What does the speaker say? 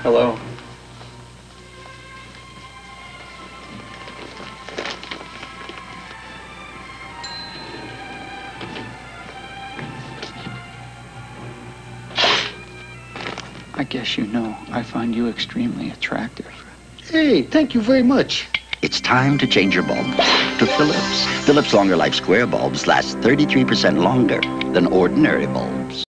Hello. I guess you know, I find you extremely attractive. Hey, thank you very much. It's time to change your bulb to Philips. Philips Longer Life Square bulbs last 33% longer than ordinary bulbs.